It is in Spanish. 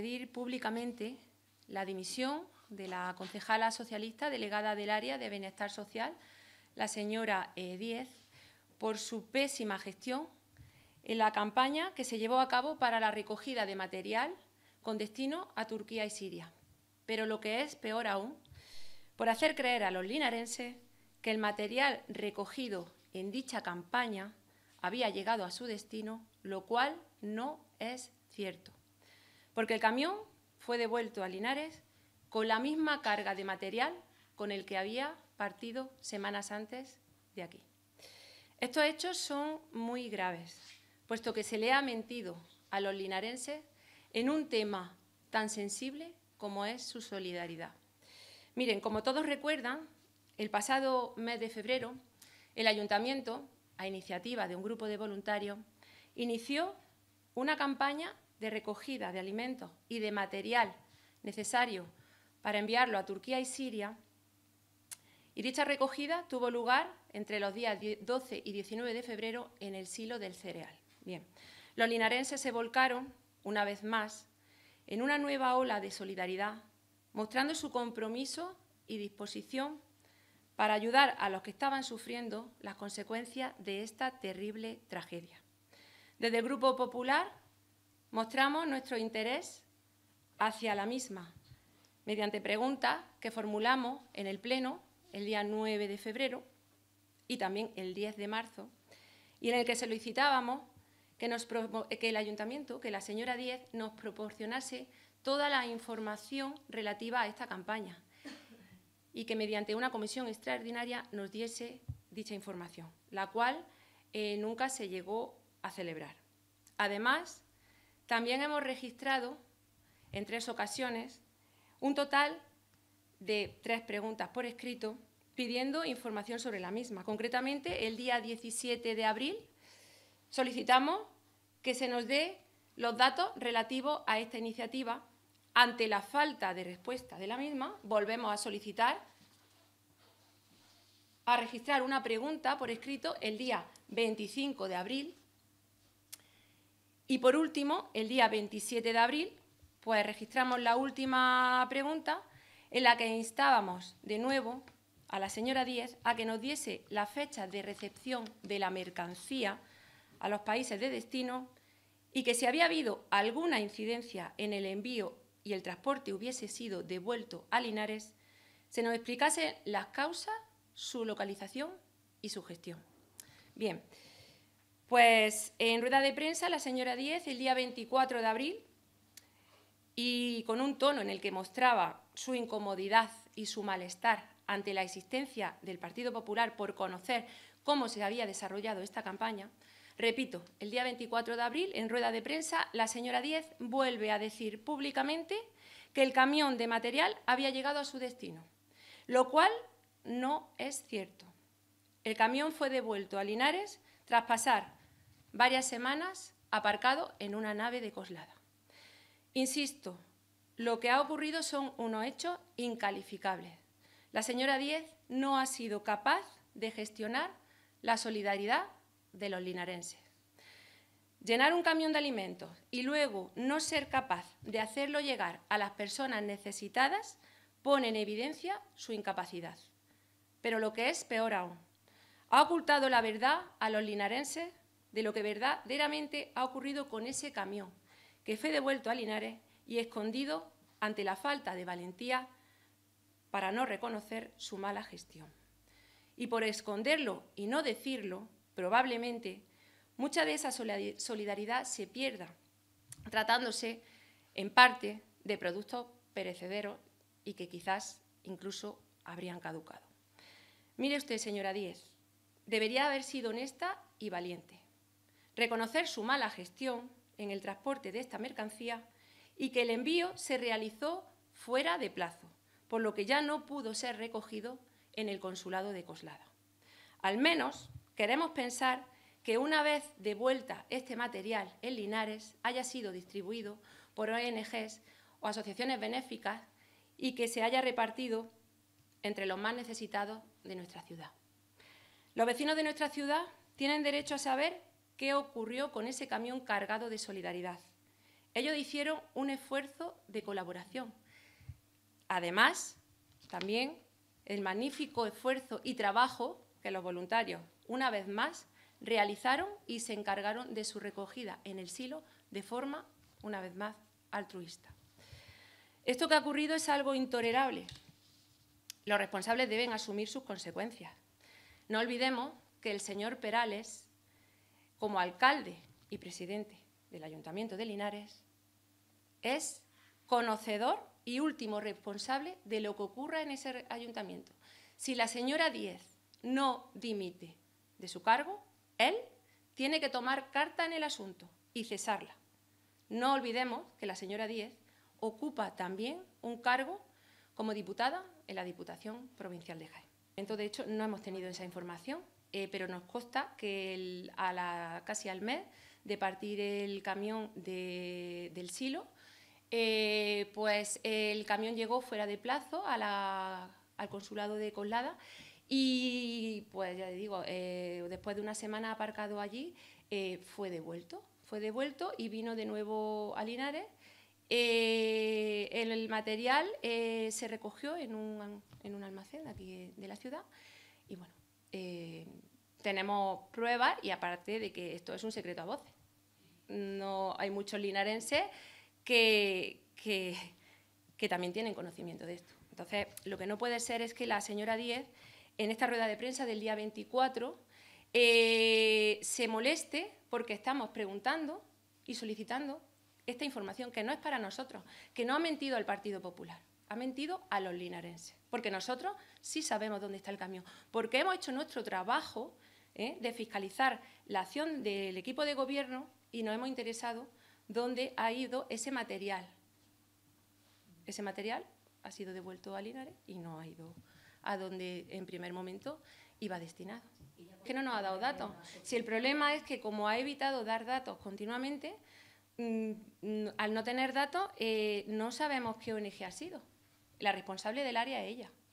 pedir públicamente la dimisión de la concejala socialista delegada del área de Bienestar Social, la señora Díez, por su pésima gestión en la campaña que se llevó a cabo para la recogida de material con destino a Turquía y Siria. Pero lo que es peor aún, por hacer creer a los linarenses que el material recogido en dicha campaña había llegado a su destino, lo cual no es cierto, porque el camión fue devuelto a Linares con la misma carga de material con el que había partido semanas antes de aquí. Estos hechos son muy graves, puesto que se le ha mentido a los linarenses en un tema tan sensible como es su solidaridad. Miren, como todos recuerdan, el pasado mes de febrero, el Ayuntamiento, a iniciativa de un grupo de voluntarios, inició una campaña de recogida de alimentos y de material necesario para enviarlo a Turquía y Siria, y dicha recogida tuvo lugar entre los días 12 y 19 de febrero en el Silo del Cereal. Bien, los linarenses se volcaron, una vez más, en una nueva ola de solidaridad, mostrando su compromiso y disposición para ayudar a los que estaban sufriendo las consecuencias de esta terrible tragedia. Desde el Grupo Popular mostramos nuestro interés hacia la misma, mediante preguntas que formulamos en el Pleno el día 9 de febrero y también el 10 de marzo, y en el que solicitábamos que el Ayuntamiento, que la señora Díez, nos proporcionase toda la información relativa a esta campaña y que mediante una comisión extraordinaria nos diese dicha información, la cual nunca se llegó a celebrar. Además, también hemos registrado en 3 ocasiones un total de 3 preguntas por escrito pidiendo información sobre la misma. Concretamente, el día 17 de abril solicitamos que se nos dé los datos relativos a esta iniciativa. Ante la falta de respuesta de la misma, volvemos a solicitar a registrar una pregunta por escrito el día 25 de abril y, por último, el día 27 de abril, pues registramos la última pregunta en la que instábamos de nuevo a la señora Díez a que nos diese la fecha de recepción de la mercancía a los países de destino y que si había habido alguna incidencia en el envío y el transporte hubiese sido devuelto a Linares, se nos explicase las causas, su localización y su gestión. Bien, pues en rueda de prensa la señora Díez el día 24 de abril y con un tono en el que mostraba su incomodidad y su malestar ante la existencia del Partido Popular por conocer cómo se había desarrollado esta campaña, repito, el día 24 de abril, en rueda de prensa, la señora Díez vuelve a decir públicamente que el camión de material había llegado a su destino, lo cual no es cierto. El camión fue devuelto a Linares tras pasar varias semanas aparcado en una nave de Coslada. Insisto, lo que ha ocurrido son unos hechos incalificables. La señora Díez no ha sido capaz de gestionar la solidaridad de los linarenses. Llenar un camión de alimentos y luego no ser capaz de hacerlo llegar a las personas necesitadas pone en evidencia su incapacidad. Pero lo que es peor aún, ha ocultado la verdad a los linarenses de lo que verdaderamente ha ocurrido con ese camión, que fue devuelto a Linares y escondido ante la falta de valentía para no reconocer su mala gestión. Y por esconderlo y no decirlo, probablemente mucha de esa solidaridad se pierda, tratándose en parte de productos perecederos y que quizás incluso habrían caducado. Mire usted, señora Díez, debería haber sido honesta y valiente, reconocer su mala gestión en el transporte de esta mercancía y que el envío se realizó fuera de plazo, por lo que ya no pudo ser recogido en el consulado de Coslada. Al menos queremos pensar que una vez de vuelta este material en Linares haya sido distribuido por ONGs o asociaciones benéficas y que se haya repartido entre los más necesitados de nuestra ciudad. Los vecinos de nuestra ciudad tienen derecho a saber qué ocurrió con ese camión cargado de solidaridad, Ellos hicieron un esfuerzo de colaboración. Además, también el magnífico esfuerzo y trabajo que los voluntarios, una vez más, realizaron y se encargaron de su recogida en el silo de forma, una vez más, altruista. Esto que ha ocurrido es algo intolerable. Los responsables deben asumir sus consecuencias. No olvidemos que el señor Perales, como alcalde y presidente del Ayuntamiento de Linares, es conocedor y último responsable de lo que ocurra en ese ayuntamiento. Si la señora Díez no dimite de su cargo, él tiene que tomar carta en el asunto y cesarla. No olvidemos que la señora Díez ocupa también un cargo como diputada en la Diputación Provincial de Jaén. Entonces, de hecho, no hemos tenido esa información, pero nos consta que casi al mes de partir el camión del silo, pues el camión llegó fuera de plazo al consulado de Coslada y, pues ya digo, después de una semana aparcado allí, fue devuelto y vino de nuevo a Linares. El material se recogió en un almacén aquí de la ciudad y, bueno, tenemos pruebas y aparte de que esto es un secreto a voces. No hay muchos linarenses que también tienen conocimiento de esto. Entonces, lo que no puede ser es que la señora Díez, en esta rueda de prensa del día 24, se moleste porque estamos preguntando y solicitando esta información que no es para nosotros, que no ha mentido al Partido Popular, ha mentido a los linarenses, porque nosotros sí sabemos dónde está el camión, porque hemos hecho nuestro trabajo de fiscalizar la acción del equipo de gobierno y nos hemos interesado dónde ha ido ese material. Ese material ha sido devuelto a Linares y no ha ido a donde en primer momento iba destinado. Que no nos ha dado datos. Si el problema es que, como ha evitado dar datos continuamente, al no tener datos, no sabemos qué ONG ha sido. La responsable del área es ella.